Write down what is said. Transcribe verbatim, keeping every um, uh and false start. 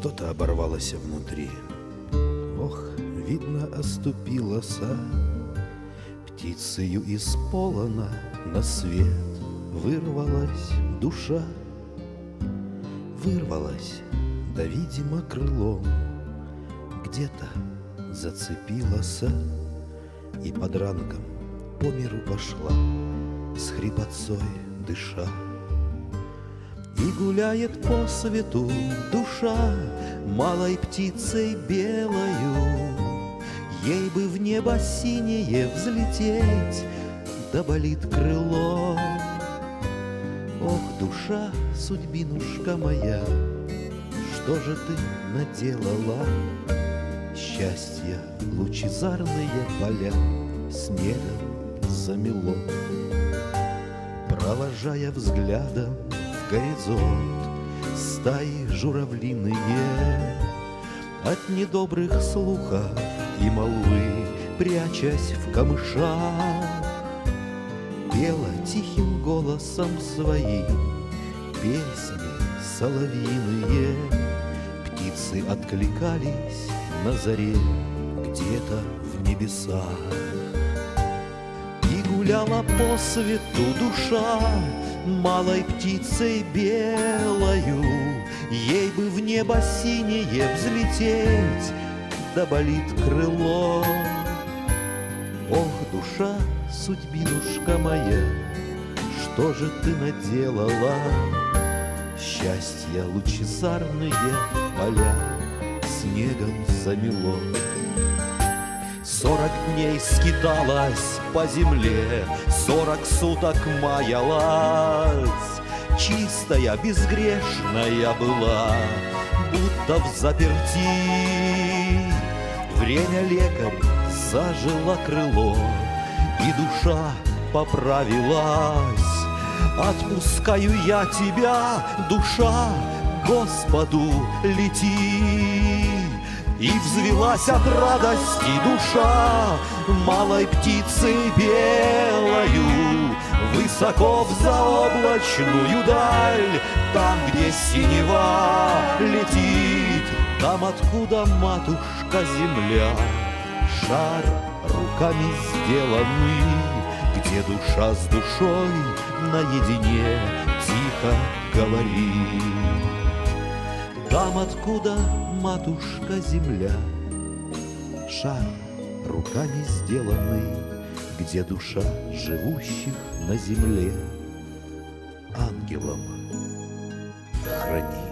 Что-то оборвалось внутри. Ох, видно, оступилась птицею из полона на свет. Вырвалась душа, вырвалась, да, видимо, крылом где-то зацепилась и под ранком по миру пошла, с хрипотцой дыша. И гуляет по свету душа малой птицей белою. Ей бы в небо синее взлететь, да болит крыло. Ох, душа, судьбинушка моя, что же ты наделала? Счастья лучезарные поля снегом замело. Провожая взглядом в горизонт стаи журавлиные, от недобрых слухов и молвы прячась в камышах, пела тихим голосом своим песни соловьиные. Птицы откликались на заре где-то в небесах. И гуляла по свету душа малой птицей белою. Ей бы в небо синее взлететь, да болит крыло. Ох, душа, судьбинушка моя, что же ты наделала? Счастья лучезарные поля снегом замело. Сорок дней скиталась по земле, сорок суток маялась. Чистая, безгрешная была, будто в заперти. Время лекарь зажило крыло, и душа поправилась. Отпускаю я тебя, душа, Господу лети. И взвелась от радости душа малой птицей белою высоко в заоблачную даль, там, где синева летит, там, откуда матушка земля. Шар руками сделанный, где душа с душой наедине тихо говорит. Там, откуда матушка земля, шар руками сделанный, где душа живущих на земле ангелом хранит.